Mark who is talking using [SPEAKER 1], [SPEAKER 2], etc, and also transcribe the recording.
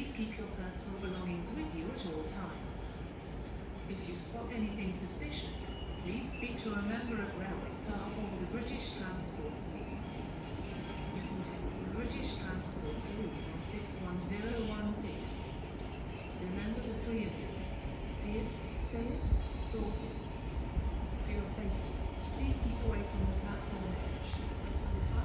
[SPEAKER 1] Please keep your personal belongings with you at all times. If you spot anything suspicious, please speak to a member of railway staff or the British Transport Police. You can text the British Transport Police on 61016. Remember the three S's. See it, say it, sort it. For your safety, please keep away from the platform edge, as some